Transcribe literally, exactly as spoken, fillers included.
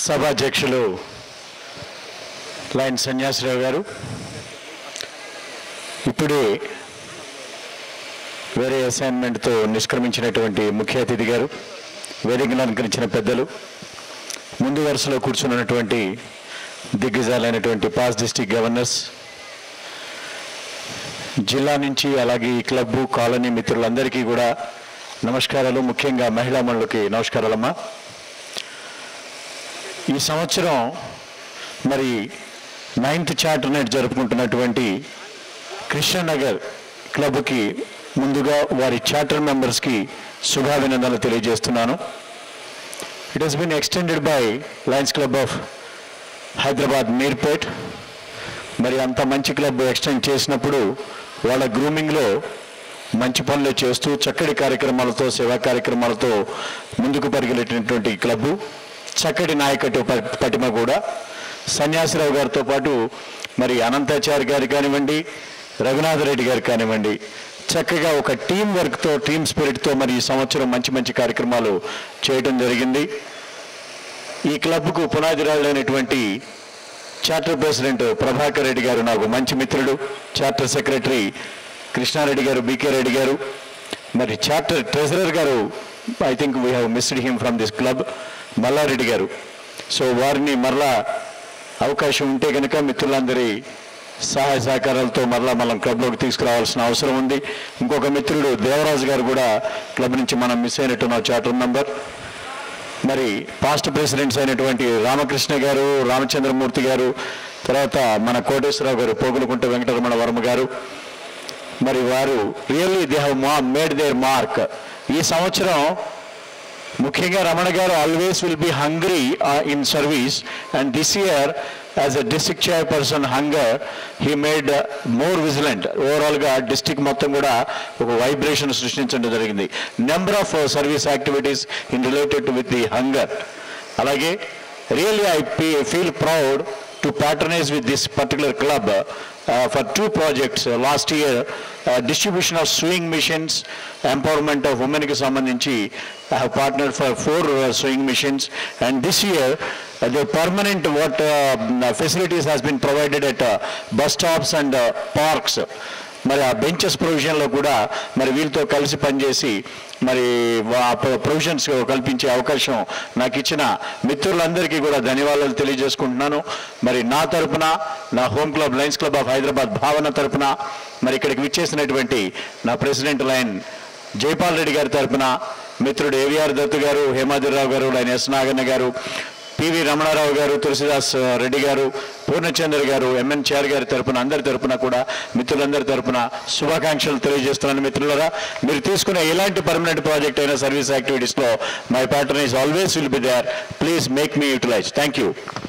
సభాధ్యక్షులు లైన్ సన్యాసరావు గారు, ఇప్పుడే వేరే అసైన్మెంట్తో నిష్క్రమించినటువంటి ముఖ్య అతిథి గారు, వేదికను అలంకరించిన పెద్దలు, ముందు వరుసలో కూర్చున్నటువంటి దిగ్గజాలైనటువంటి పాస్ డిస్ట్రిక్ట్ గవర్నర్స్, జిల్లా నుంచి అలాగే ఈ క్లబ్బు కాలనీ మిత్రులందరికీ కూడా నమస్కారాలు. ముఖ్యంగా మహిళా మనులకి నమస్కారాలమ్మా. ఈ సంవత్సరం మరి నైన్త్ చార్టర్ నైట్ జరుపుకుంటున్నటువంటి కృష్ణనగర్ క్లబ్కి ముందుగా వారి చార్టర్ మెంబర్స్కి శుభాభినందనలు తెలియజేస్తున్నాను. It has been extended by Lions club of Hyderabad Meerpet. మరి అంత మంచి క్లబ్ ఎక్స్టెండ్ చేసినప్పుడు వాళ్ళ గ్రూమింగ్లో మంచి పనులు చేస్తూ చక్కటి కార్యక్రమాలతో సేవా కార్యక్రమాలతో ముందుకు పరిగెట్టినటువంటి క్లబ్బు, చక్కటి నాయకత్వ పటిమ కూడా సన్యాసరావు గారితో పాటు మరి అనంతాచారి గారు కానివ్వండి, రఘునాథరెడ్డి గారు కానివ్వండి, చక్కగా ఒక టీం వర్క్తో టీం స్పిరిట్తో మరి ఈ సంవత్సరం మంచి మంచి కార్యక్రమాలు చేయడం జరిగింది. ఈ క్లబ్కు పునాదిరాళ్ళైనటువంటి చార్టర్ ప్రెసిడెంట్ ప్రభాకర్ రెడ్డి గారు నాకు మంచి మిత్రుడు, చార్టర్ సెక్రటరీ కృష్ణారెడ్డి గారు, బీకే రెడ్డి గారు, మరి charter treasurer garu I think we have missed him from this club, Mallareddy garu. So వారిని మరలా అవకాశం ఉంటే కనుక మిత్రులందరి సహాయ సహకారాలతో మరలా మనం క్లబ్లోకి తీసుకురావాల్సిన అవసరం ఉంది. ఇంకొక మిత్రుడు దేవరాజు గారు కూడా క్లబ్ నుంచి మనం మిస్ అయినట్టున్నాం, చార్టర్ మెంబర్. మరి పాస్ట్ ప్రెసిడెంట్స్ అయినటువంటి రామకృష్ణ గారు, రామచంద్రమూర్తి గారు, తర్వాత మన కోటేశ్వరరావు గారు, పోగులకుంట వెంకటరమణ వర్మ గారు, మరి వారు really they have made their mark. ఈ సంవత్సరం ముఖ్యంగా Ramana garu always will be hungry in service, and this year as a district chairperson hunger he made more vigilant. ఓవరాల్గా డిస్ట్రిక్ట్ మొత్తం కూడా ఒక వైబ్రేషన్ సృష్టించడం జరిగింది. Number of service activities in related with the hunger. అలాగే really I feel proud to patronize with this particular club uh, for two projects. Uh, last year, uh, distribution of sewing machines, empowerment of women ki sambandhinchi I have partnered for four uh, sewing machines, and this year uh, the permanent what uh, facilities has been provided at uh, bus stops and uh, parks. మరి ఆ benches ప్రొవిజన్లో కూడా మరి వీళ్ళతో కలిసి పనిచేసి మరి provisions కల్పించే అవకాశం నాకు ఇచ్చిన మిత్రులందరికీ కూడా ధన్యవాదాలు తెలియజేసుకుంటున్నాను. మరి నా తరపున, నా home club Lions club of Hyderabad Bhavana తరపున, మరి ఇక్కడికి విచ్చేసినటువంటి నా ప్రెసిడెంట్ లైన్ జైపాల్ రెడ్డి గారి తరపున, మిత్రుడు ఏవిఆర్ దత్తు గారు, హేమాద్రిరావు గారు, లైన్ ఎస్ నాగన్న గారు, పివి రమణారావు గారు, తులసిదాస్ రెడ్డి గారు, పూర్ణచంద్ర గారు, ఎంఎన్ చార్ గారి తరపున, అందరి తరపున కూడా మిత్రులందరి తరపున శుభాకాంక్షలు తెలియజేస్తున్నాను. మిత్రులరా, మీరు తీసుకునే ఎలాంటి పర్మనెంట్ ప్రాజెక్ట్ అయినా సర్వీస్ యాక్టివిటీస్లో my pattern is always will be there. Please make me utilize. Thank you.